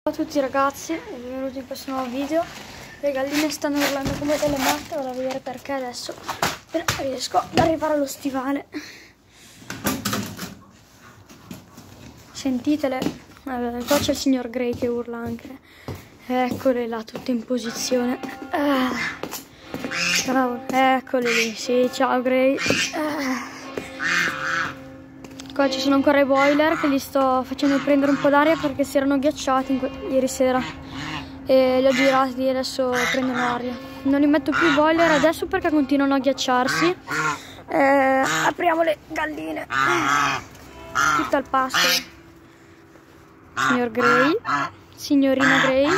Ciao a tutti ragazzi e benvenuti in questo nuovo video. Le galline stanno urlando come delle matte, vado a vedere perché adesso riesco ad arrivare allo stivale. Sentitele, qua c'è il signor Grey che urla anche. Eccole là tutte in posizione. Ciao, eccole lì, sì, ciao Grey. Qua ci sono ancora i boiler che li sto facendo prendere un po' d'aria perché si erano ghiacciati ieri sera e li ho girati e adesso prendono aria. Non li metto più i boiler adesso perché continuano a ghiacciarsi. Apriamo le galline, tutto al pasto. Signor Grey, signorina Grey,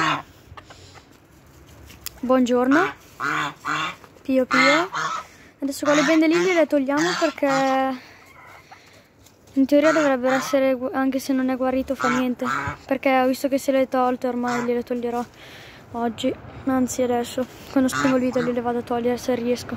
buongiorno, Pio Pio. Adesso qua le bendeline le togliamo perché in teoria dovrebbero essere, anche se non è guarito fa niente, perché ho visto che se le tolte ormai gliele toglierò oggi, anzi adesso, quando spengo il video le vado a togliere se riesco.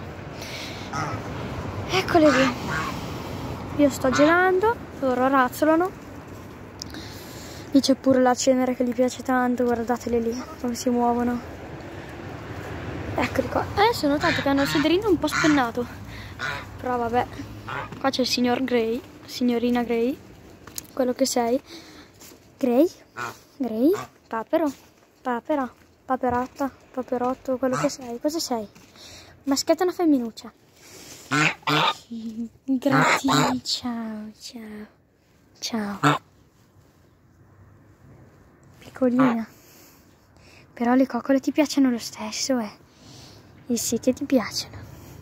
Eccole lì, io sto gelando, loro razzolano, lì c'è pure la cenere che gli piace tanto, guardatele lì come si muovono. Eccoli qua, adesso ho notato che hanno il sederino un po' spennato, però vabbè. Qua c'è il signor Grey, signorina Grey, quello che sei. Grey? Grey? Papero? Papera? Paperotta? Paperotto? Quello che sei. Cosa sei? Maschetta o una femminuccia? Grazie, ciao, ciao. Ciao. Piccolina. Però le coccole ti piacciono lo stesso, eh? E sì che ti piacciono.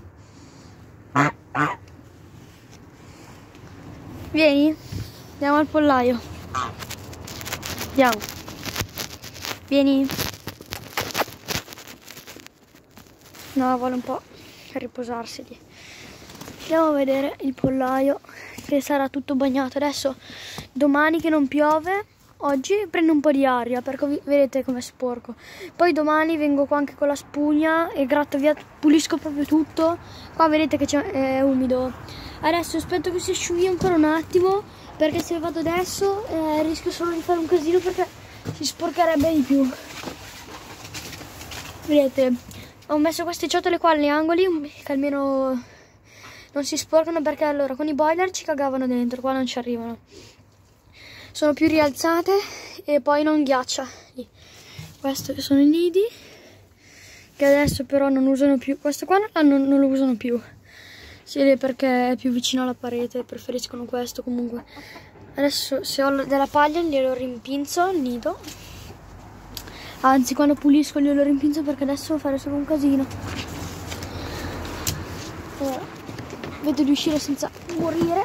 Vieni, andiamo al pollaio. Andiamo. Vieni. No, vuole un po' riposarsi lì. Andiamo a vedere il pollaio che sarà tutto bagnato. Adesso, domani che non piove, oggi prendo un po' di aria perché vedete com'è sporco. Poi domani vengo qua anche con la spugna e gratto via, pulisco proprio tutto. Qua vedete che è umido. Adesso aspetto che si asciughi ancora un attimo, perché se vado adesso rischio solo di fare un casino perché si sporcherebbe di più. Vedete, ho messo queste ciotole qua agli angoli che almeno non si sporcano, perché allora con i boiler ci cagavano dentro, qua non ci arrivano. Sono più rialzate e poi non ghiaccia. Questi sono i nidi che adesso però non usano più. Questo qua non lo usano più. Si vede perché è più vicino alla parete, preferiscono questo comunque. Adesso se ho della paglia glielo rimpinzo il nido. Anzi, quando pulisco glielo rimpinzo perché adesso devo fare solo un casino. Vedo di uscire senza morire.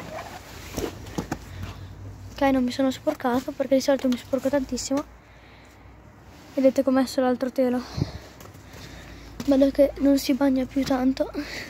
Ok, non mi sono sporcato perché di solito mi sporco tantissimo. Vedete com'è messo l'altro telo. Bello che non si bagna più tanto.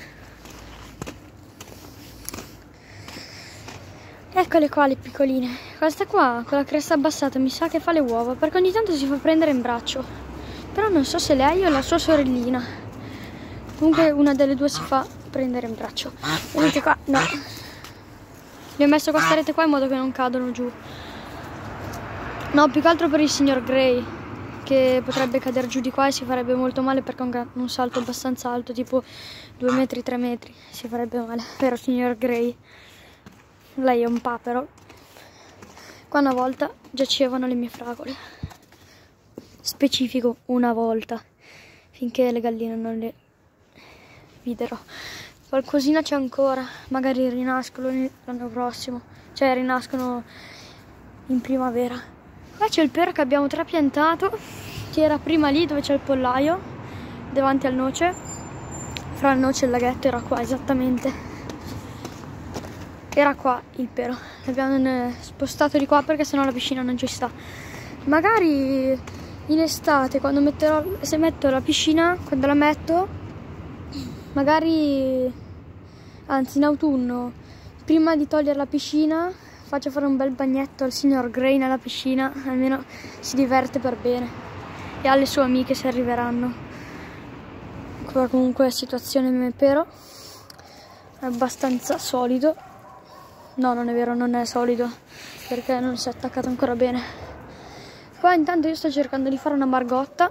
Eccole qua le piccoline. Questa qua con la cresta abbassata mi sa che fa le uova, perché ogni tanto si fa prendere in braccio, però non so se lei o la sua sorellina. Comunque una delle due si fa prendere in braccio. Vedete qua? No, gli ho messo questa rete qua in modo che non cadono giù. No, più che altro per il signor Grey, che potrebbe cadere giù di qua e si farebbe molto male perché ha un salto abbastanza alto, tipo 2 metri, 3 metri, si farebbe male, vero signor Grey? Lei è un papero. Qua una volta giacevano le mie fragole. Specifico, una volta. Finché le galline non le videro. Qualcosina c'è ancora. Magari rinascono l'anno prossimo. Cioè rinascono in primavera. Qua c'è il pero che abbiamo trapiantato, che era prima lì dove c'è il pollaio, davanti al noce. Fra il noce e il laghetto era qua esattamente. Era qua il pero, l'abbiamo spostato di qua perché sennò la piscina non ci sta. Magari in estate, quando se metto la piscina, quando la metto, magari, anzi in autunno, prima di togliere la piscina, faccio fare un bel bagnetto al signor Grey nella piscina, almeno si diverte per bene, e alle sue amiche se arriveranno. Qua comunque la situazione del pero è abbastanza solido. No, non è vero, non è solido perché non si è attaccato ancora bene. Qua intanto io sto cercando di fare una margotta.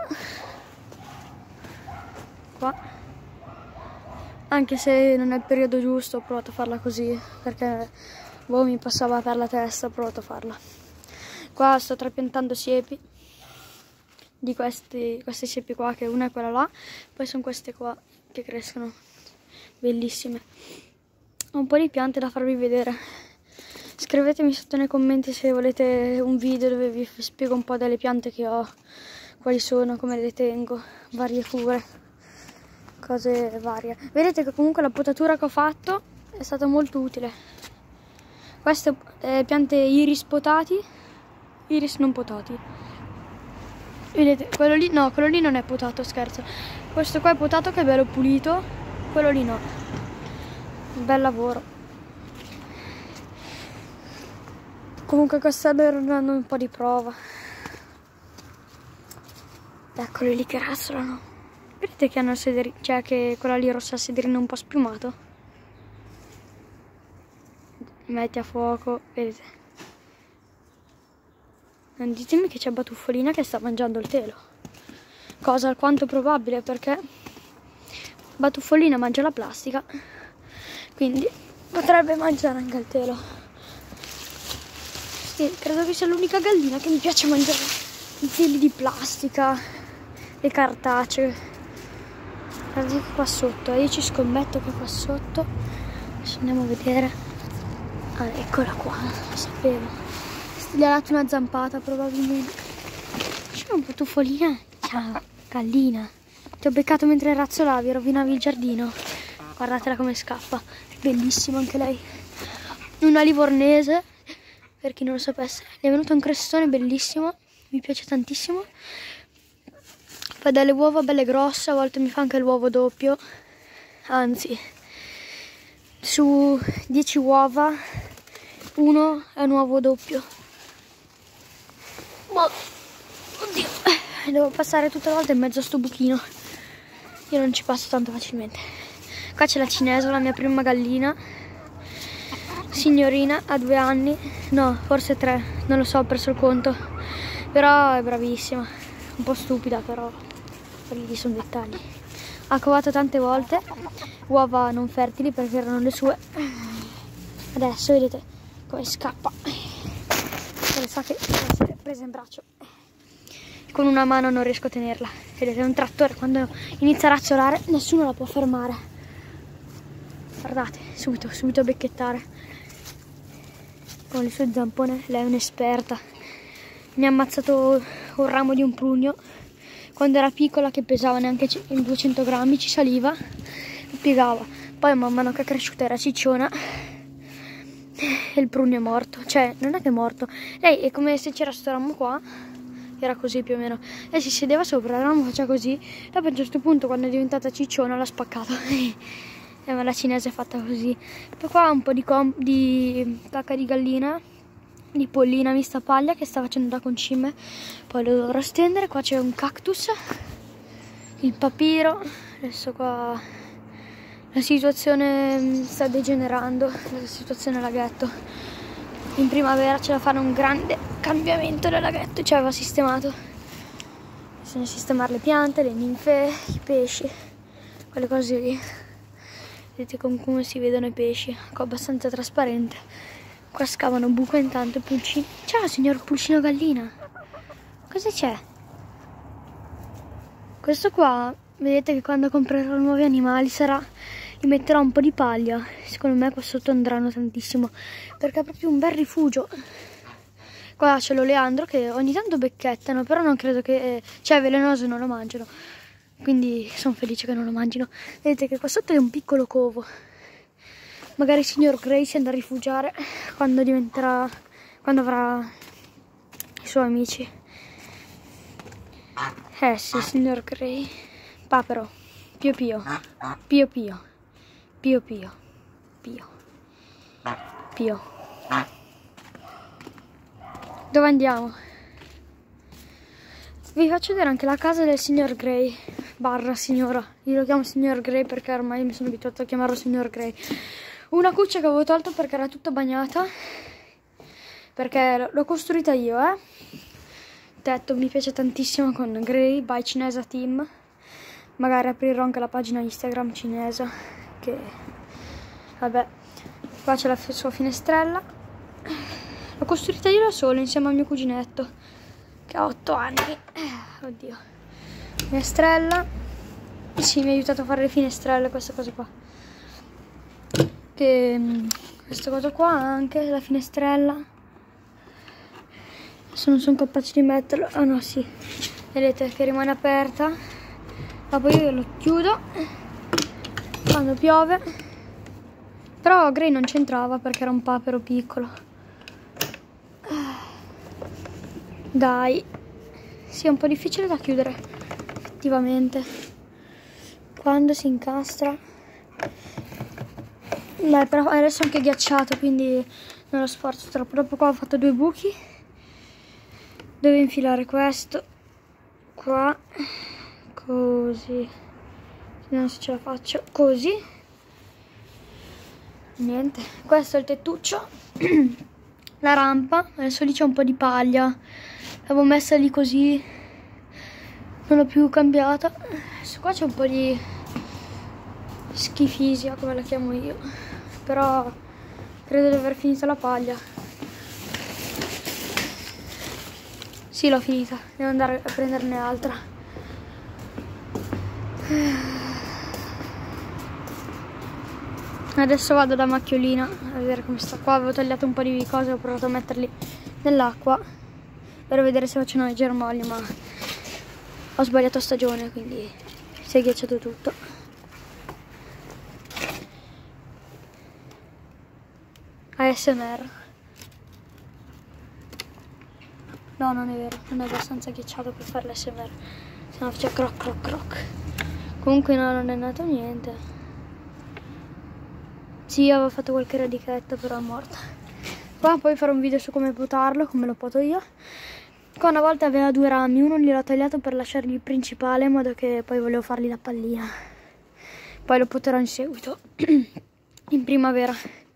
Qua. Anche se non è il periodo giusto, ho provato a farla così, perché mi passava per la testa, ho provato a farla. Qua sto trapiantando siepi, di queste siepi qua, che una è quella là, poi sono queste qua che crescono, bellissime. Ho un po' di piante da farvi vedere. Scrivetemi sotto nei commenti se volete un video dove vi spiego un po' delle piante che ho, quali sono, come le tengo, varie cure, cose varie. Vedete che comunque la potatura che ho fatto è stata molto utile. Queste piante iris potati, iris non potati. Vedete, quello lì no, quello lì non è potato, scherzo. Questo qua è potato, che è bello pulito, quello lì no. Bel lavoro. Comunque quest'anno ero andando un po' di prova. Eccoli lì che razzolano. Vedete che hanno il sederino, cioè che quella lì rossa ha il sederino un po' spiumato. Metti a fuoco, vedete. Non ditemi che c'è Batuffolina che sta mangiando il telo. Cosa alquanto probabile, perché Batuffolina mangia la plastica, quindi potrebbe mangiare anche il telo. Sì, credo che sia l'unica gallina che mi piace mangiare i teli di plastica, le cartacee. Guardate che qua sotto, io ci scommetto che qua sotto, adesso andiamo a vedere. Ah, eccola qua, lo sapevo. Gli ha dato una zampata probabilmente. C'è un Batuffolina? Ciao, gallina. Ti ho beccato mentre razzolavi, rovinavi il giardino. Guardatela come scappa, bellissima anche lei. Una livornese, per chi non lo sapesse, gli è venuto un crestone bellissimo, mi piace tantissimo. Fa delle uova belle grosse, a volte mi fa anche l'uovo doppio, anzi, su 10 uova, uno è un uovo doppio. Oddio, devo passare tutte le volte in mezzo a sto buchino, io non ci passo tanto facilmente. Qua c'è la cinese, la mia prima gallina. Signorina, ha 2 anni, no, forse 3, non lo so, ho perso il conto, però è bravissima, un po' stupida, però quelli sono dettagli. Ha covato tante volte, uova non fertili perché erano le sue. Adesso vedete come scappa, se sa che deve essere presa in braccio. Con una mano non riesco a tenerla, vedete, è un trattore, quando inizia a razzolare nessuno la può fermare. Guardate, subito a becchettare. Con le sue zampone, lei è un'esperta. Mi ha ammazzato un ramo di un prugno quando era piccola, che pesava neanche 200 grammi, ci saliva e piegava. Poi man mano che è cresciuta era cicciona e il prugno è morto. Cioè, non è che è morto, lei è come se c'era sto ramo qua, era così più o meno, e si sedeva sopra, il ramo faceva così, dopo a un certo punto quando è diventata cicciona l'ha spaccato. Ma la cinese è fatta così. Poi qua un po' di cacca di gallina, di pollina mista paglia che sta facendo da concime. Poi lo dovrò stendere. Qua c'è un cactus, il papiro. Adesso qua la situazione sta degenerando, la situazione laghetto. In primavera ce la fanno un grande cambiamento del laghetto, cioè va sistemato. Bisogna sistemare le piante, le ninfe, i pesci, quelle cose lì. Vedete come si vedono i pesci, qua abbastanza trasparente. Qua scavano un buco intanto, pulcino. Ciao signor pulcino gallina, cosa c'è? Questo qua, vedete che quando comprerò nuovi animali gli metterò un po' di paglia. Secondo me qua sotto andranno tantissimo, perché è proprio un bel rifugio. Qua c'è l'oleandro che ogni tanto becchettano, però non credo che, cioè velenoso non lo mangiano. Quindi sono felice che non lo mangino. Vedete che qua sotto è un piccolo covo. Magari il signor Grey si andrà a rifugiare quando avrà i suoi amici. Sì, signor Grey. Papero. Pio pio. Pio pio. Pio pio. Pio. Pio. Dove andiamo? Vi faccio vedere anche la casa del signor Grey, barra signora. Io lo chiamo signor Grey perché ormai mi sono abituata a chiamarlo signor Grey. Una cuccia che avevo tolto perché era tutta bagnata, perché l'ho costruita io, tetto, mi piace tantissimo, con Grey by Cinesa Team. Magari aprirò anche la pagina Instagram cinese, che vabbè. Qua c'è la sua finestrella. L'ho costruita io da solo insieme al mio cuginetto che ha 8 anni. Oddio. Finestrella. Sì, mi ha aiutato a fare le finestrelle, questa cosa qua. Questa cosa qua anche, la finestrella. Adesso non sono capace di metterlo. Ah no, sì. Vedete che rimane aperta. Ma poi io lo chiudo quando piove. Però Grey non c'entrava perché era un papero piccolo. Dai. Sì, è un po' difficile da chiudere, effettivamente. Quando si incastra. Beh, però adesso è anche ghiacciato, quindi non lo sforzo troppo. Dopo qua ho fatto 2 buchi. Devo infilare questo qua. Così. Vediamo se ce la faccio. Così. Niente. Questo è il tettuccio. La rampa. Adesso lì c'è un po' di paglia. L'avevo messa lì così. Non l'ho più cambiata. Adesso qua c'è un po' di schifisia, come la chiamo io. Però credo di aver finito la paglia. Sì, l'ho finita. Devo andare a prenderne altra. Adesso vado da Macchiolina a vedere come sta qua. Avevo tagliato un po' di cose, ho provato a metterli nell'acqua per vedere se facevano i germogli, ma ho sbagliato stagione, quindi si è ghiacciato tutto. ASMR. No, non è vero, non è abbastanza ghiacciato per fare l'ASMR, se no faccia croc croc croc. Comunque no, non è nato niente. Sì, avevo fatto qualche radichetto, però è morta. Qua poi farò un video su come potarlo, come lo poto io. Qua una volta aveva 2 rami, uno gliel'ho tagliato per lasciargli il principale, in modo che poi volevo fargli la pallina. Poi lo poterò in seguito, in primavera.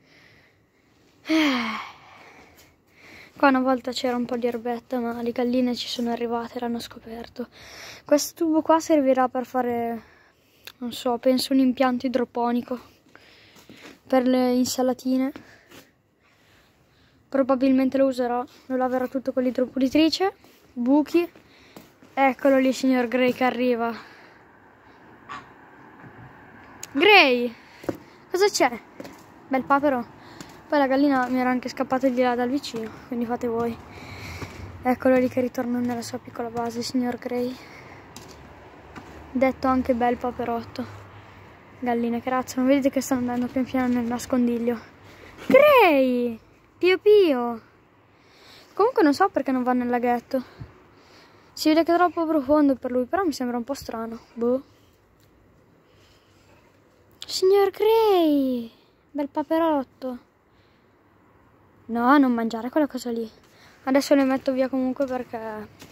Qua una volta c'era un po' di erbetta, ma le galline ci sono arrivate, l'hanno scoperto. Questo tubo qua servirà per fare, non so, penso un impianto idroponico per le insalatine. Probabilmente lo userò, lo laverò tutto con l'idropulitrice. Buchi. Eccolo lì, signor Grey, che arriva. Grey, cosa c'è? Bel papero. Poi la gallina mi era anche scappata di là dal vicino, quindi fate voi. Eccolo lì che ritorna nella sua piccola base, signor Grey. Detto anche bel paperotto. Galline che razzano, vedete che stanno andando pian piano nel nascondiglio. Grey! Pio pio! Comunque non so perché non va nel laghetto. Si vede che è troppo profondo per lui, però mi sembra un po' strano. Boh. Signor Grey! Bel paperotto. No, non mangiare quella cosa lì. Adesso le metto via comunque perché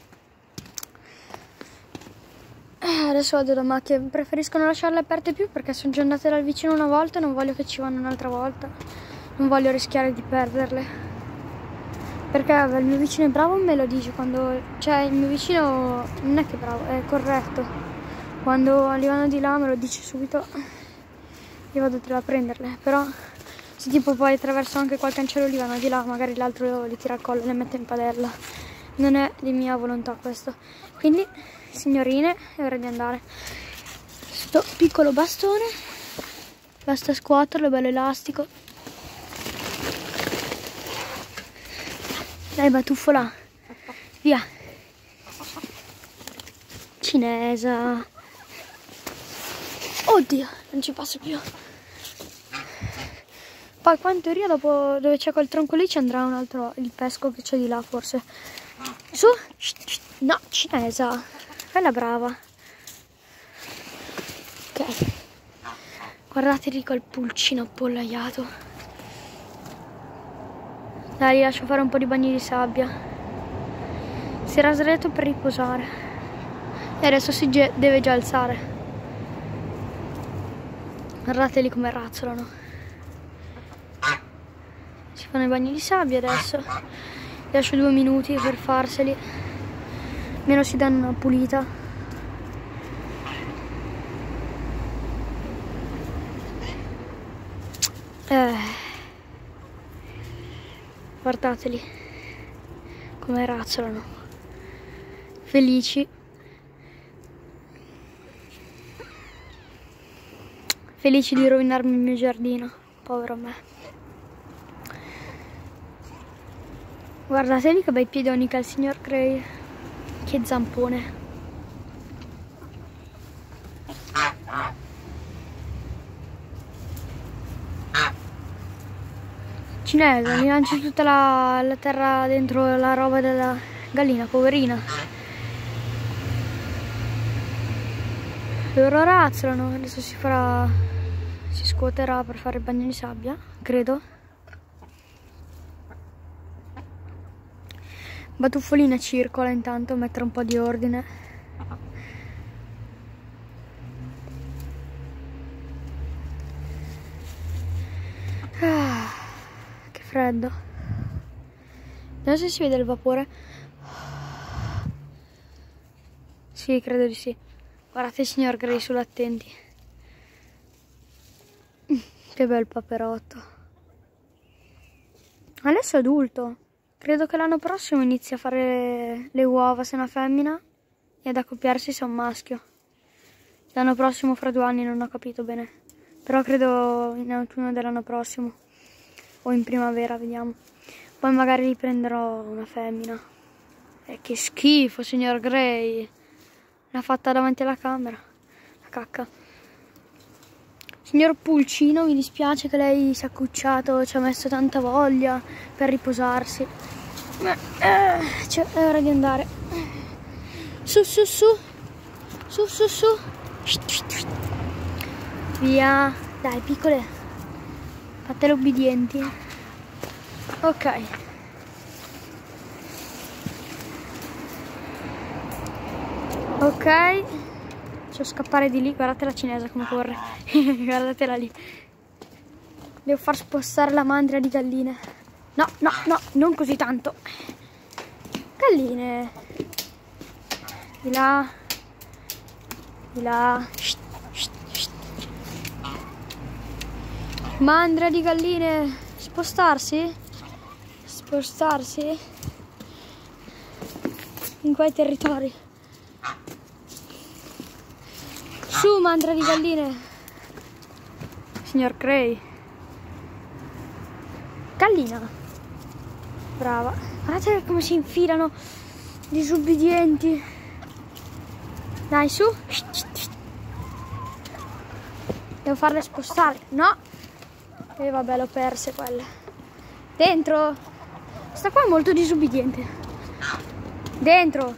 adesso vado da macchie. Preferisco non lasciarle aperte più perché sono già andate dal vicino una volta e non voglio che ci vanno un'altra volta. Non voglio rischiare di perderle. Perché il mio vicino è bravo, me lo dice quando... Cioè il mio vicino non è che è bravo, è corretto. Quando arrivano di là me lo dice subito. Io vado a prenderle, però se tipo poi attraverso anche qualche cancello li vanno di là, magari l'altro li tira al collo e le mette in padella. Non è di mia volontà questo. Quindi, signorine, è ora di andare. Sto piccolo bastone, basta scuoterlo, bello elastico. Dai, batuffola, via. Cinesa. Oddio, non ci passo più. Poi qua in teoria dopo dove c'è quel tronco lì ci andrà un altro, il pesco che c'è di là forse. Su, no, Cinesa, bella brava. Ok, guardate lì quel pulcino appollaiato. Dai, lascio fare un po' di bagni di sabbia. Si era sdraiato per riposare e adesso si deve già alzare. Guardate lì come razzolano. Si fanno i bagni di sabbia adesso. Lascio 2 minuti per farseli. meno si danno una pulita. Guardateli come razzolano, felici di rovinarmi il mio giardino, povero me. Guardateli che bei piedoni che ha il signor Gray, che zampone. Cinese, mi lanci tutta la terra dentro la roba della gallina, poverina. Loro razzolano, adesso si scuoterà per fare il bagno di sabbia, credo. Batuffolina circola intanto, mettere un po' di ordine. Freddo. Non so se si vede il vapore. Sì, credo di sì. Guardate il signor Gray sull'attenti. Che bel paperotto. Adesso è adulto. Credo che l'anno prossimo inizi a fare le uova se è una femmina e ad accoppiarsi se è un maschio. L'anno prossimo, fra 2 anni, non ho capito bene. Però credo in autunno dell'anno prossimo. O in primavera, vediamo. Poi magari riprenderò una femmina. Che schifo, signor Gray. L'ha fatta davanti alla camera. La cacca. Signor Pulcino, mi dispiace che lei si è accucciato, ci ha messo tanta voglia per riposarsi. Ma è ora di andare. Su, su, su. Su, su, su. Via. Dai, piccole. Fatele obbedienti. Ok. Ok. Faccio scappare di lì. Guardate la cinese come corre. Guardatela lì. Devo far spostare la mandria di galline. No, no, no, non così tanto. Galline. Di là. Di là. Mandria di galline, spostarsi in quei territori. Su, mandria di galline, signor Gray. Gallina, brava. Guardate come si infilano, disubbidienti. Dai, su. Devo farle spostare, no. E vabbè, l'ho perse quelle. Dentro. Questa qua è molto disubbidiente. Dentro.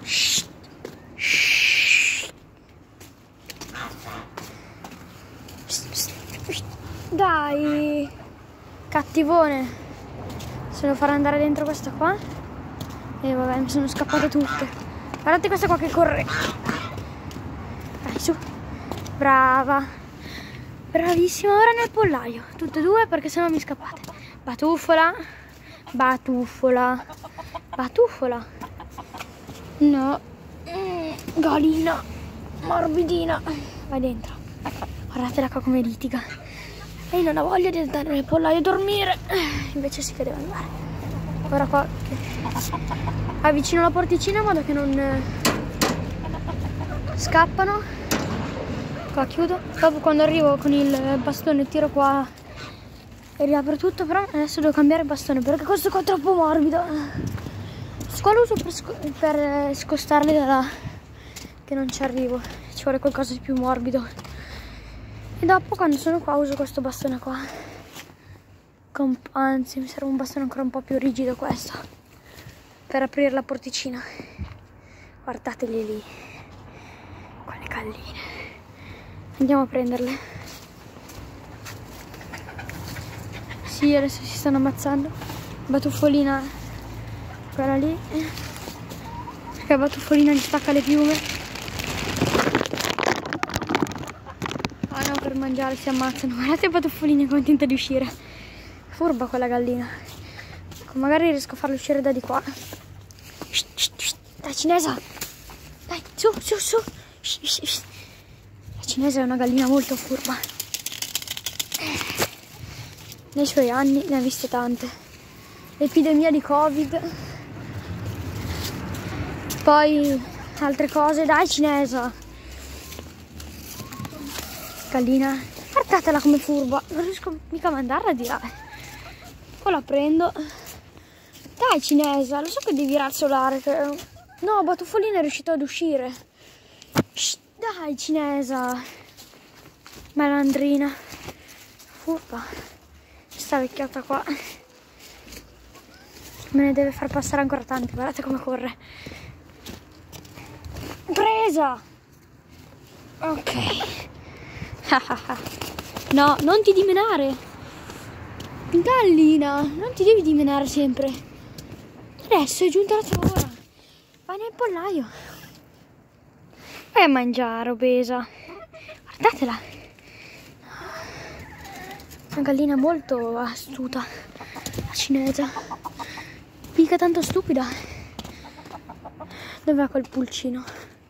Dai. Cattivone. Se devo far andare dentro questa qua. E vabbè, mi sono scappate tutte. Guardate questa qua che corre. Dai, su. Brava. Bravissima, ora nel pollaio, tutte e due perché sennò mi scappate. Batuffola, batuffola, batuffola. No, galina, morbidina. Vai dentro. Guardatela qua come litiga. Lei non ha voglia di andare nel pollaio a dormire. Invece sì che deve andare. Ora qua avvicino la porticina in modo che non scappano. Qua chiudo, dopo quando arrivo con il bastone tiro qua e riapro tutto, però adesso devo cambiare il bastone perché questo qua è troppo morbido. Questo qua lo uso per scostarli da là, che non ci arrivo, ci vuole qualcosa di più morbido. E dopo quando sono qua uso questo bastone qua, anzi mi serve un bastone ancora un po' più rigido questo, per aprire la porticina. Guardateli lì, quelle galline. Andiamo a prenderle. Sì, adesso si stanno ammazzando. Batuffolina, quella lì. Perché Batuffolina gli stacca le piume. Ah no, per mangiare si ammazzano. Guardate Batuffolina è contenta di uscire. Furba quella gallina. Magari riesco a farla uscire da di qua. Dai, cinese. Su, su, su. La cinese è una gallina molto furba. Nei suoi anni ne ha viste tante. L'epidemia di Covid. Poi altre cose. Dai, cinese. Gallina. Guardatela come furba. Non riesco mica a mandarla di là. Poi la prendo. Dai, cinese. Lo so che devi razzolare. No, Batuffolino è riuscito ad uscire. Shh, dai, cinese. Malandrina. Furba. Questa vecchiata qua. Me ne deve far passare ancora tanti. Guardate come corre. Presa. Ok. No, non ti dimenare. Gallina, non ti devi dimenare sempre. Adesso è giunta la tua ora. Vai nel pollaio. Vai a mangiare, obesa. Guardatela. Una gallina molto astuta. La cinese. Mica tanto stupida. Dov'è quel pulcino?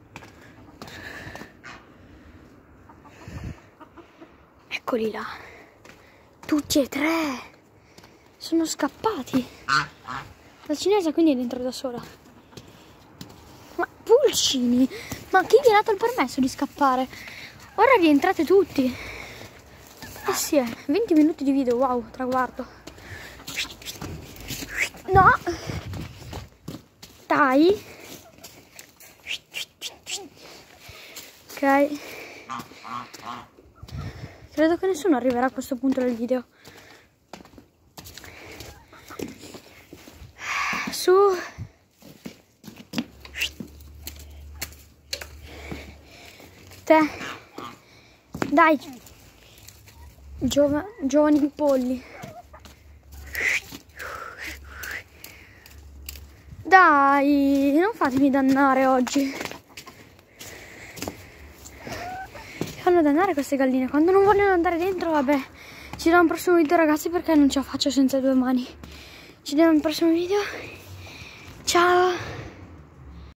Eccoli là. Tutti e tre. Sono scappati. La cinese quindi è dentro da sola. Ma pulcini. Ma chi vi ha dato il permesso di scappare? Ora rientrate tutti. Eh sì, 20 minuti di video. Wow, traguardo. No. Dai. Ok. Credo che nessuno arriverà a questo punto del video. Su. Te. Dai. Giovani polli. Dai, non fatemi dannare oggi. Fanno dannare queste galline. Quando non vogliono andare dentro, vabbè. Ci vediamo al prossimo video, ragazzi, perché non ce la faccio senza due mani. Ci vediamo al prossimo video. Ciao.